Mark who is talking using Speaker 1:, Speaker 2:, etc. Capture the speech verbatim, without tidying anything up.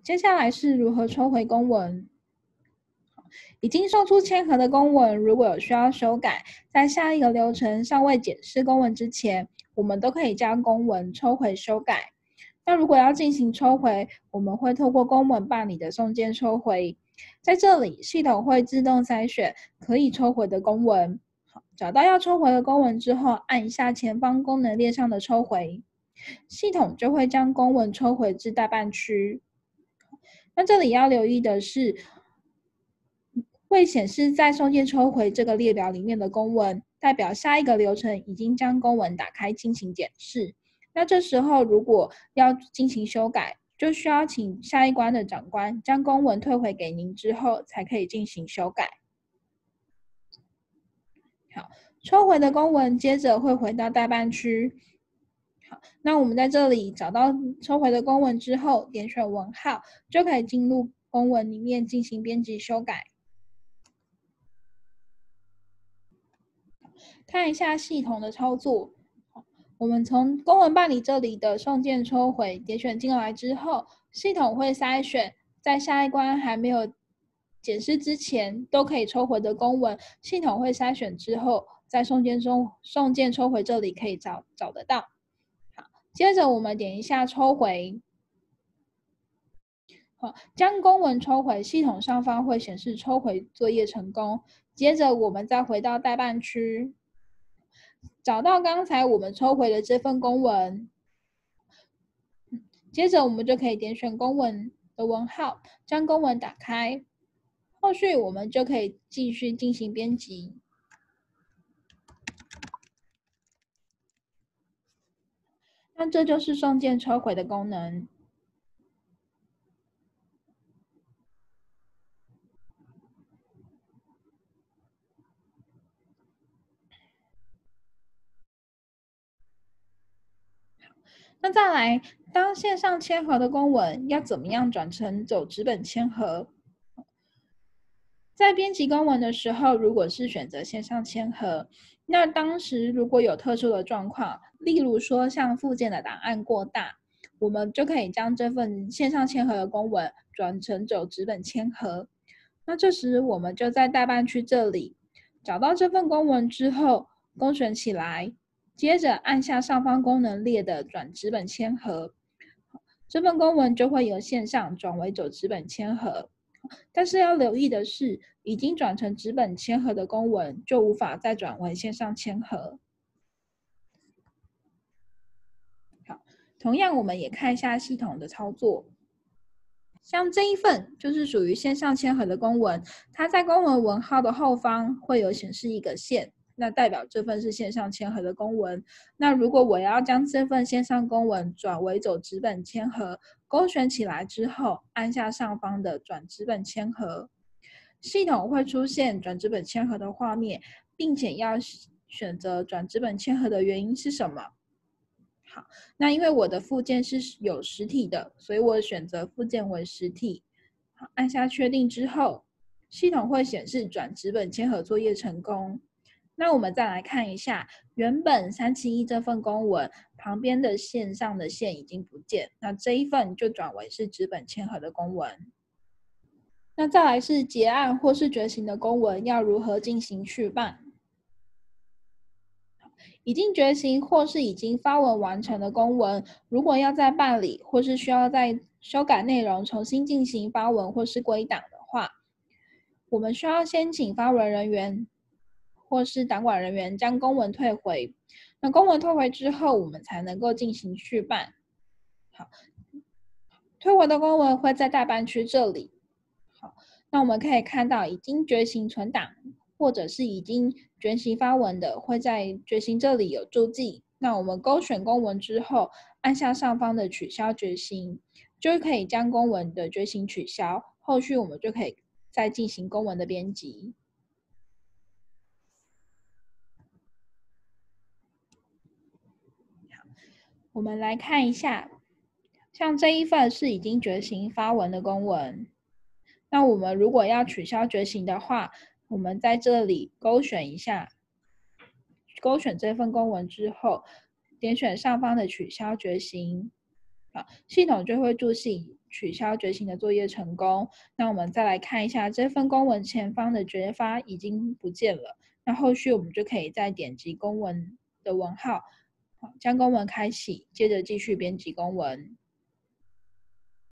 Speaker 1: 接下来是如何抽回公文。已经送出签核的公文，如果有需要修改，在下一个流程尚未检视公文之前，我们都可以将公文抽回修改。那如果要进行抽回，我们会透过公文办理的送件抽回，在这里系统会自动筛选可以抽回的公文。找到要抽回的公文之后，按一下前方功能列上的抽回，系统就会将公文抽回至待办区。那这里要留意的是，会显示在送件抽回这个列表里面的公文，代表下一个流程已经将公文打开进行检视。那这时候如果要进行修改，就需要请下一关的长官将公文退回给您之后，才可以进行修改。好，抽回的公文接着会回到待办区。好，那我们在这里找到抽回的公文之后，点选文号，就可以进入公文里面进行编辑修改。看一下系统的操作，我们从公文办理这里的送件抽回点选进来之后，系统会筛选在下一关还没有检视之前都可以抽回的公文，系统会筛选之后，在送件中送件抽回这里可以找找得到。好，接着我们点一下抽回。好，将公文抽回，系统上方会显示抽回作业成功。接着我们再回到待办区。找到刚才我们抽回的这份公文，接着我们就可以点选公文的文号，将公文打开，后续我们就可以继续进行编辑。那这就是送件抽回的功能。那再来，当线上签核的公文要怎么样转成走纸本签核？在编辑公文的时候，如果是选择线上签核，那当时如果有特殊的状况，例如说像附件的档案过大，我们就可以将这份线上签核的公文转成走纸本签核。那这时我们就在待办区这里找到这份公文之后，勾选起来，接着按下上方功能列的转纸本签核，这份公文就会由线上转为走纸本签核。但是要留意的是，已经转成纸本签核的公文就无法再转为线上签核。好，同样我们也看一下系统的操作。像这一份就是属于线上签核的公文，它在公文文号的后方会有显示一个线，那代表这份是线上签核的公文。那如果我要将这份线上公文转为走纸本签核，勾选起来之后，按下上方的转纸本签核，系统会出现转纸本签核的画面，并且要选择转纸本签核的原因是什么。好，那因为我的附件是有实体的，所以我选择附件为实体。好，按下确定之后，系统会显示转纸本签核作业成功。那我们再来看一下，原本三七一这份公文旁边的线上的线已经不见，那这一份就转为是纸本签核的公文。那再来是结案或是决行的公文要如何进行去办？已经决行或是已经发文完成的公文，如果要再办理或是需要再修改内容重新进行发文或是归档的话，我们需要先请发文人员或是档管人员将公文退回。那公文退回之后，我们才能够进行续办。好，退回的公文会在待办区这里。好，那我们可以看到已经决行存档，或者是已经决行发文的，会在决行这里有注记。那我们勾选公文之后，按下上方的取消决行，就可以将公文的决行取消。后续我们就可以再进行公文的编辑。好，我们来看一下，像这一份是已经决行发文的公文。那我们如果要取消决行的话，我们在这里勾选一下，勾选这份公文之后，点选上方的取消决行， 好，系统就会注释取消觉醒的作业成功。那我们再来看一下这份公文前方的决发已经不见了，那后续我们就可以再点击公文的文号，将公文开启，接着继续编辑公文。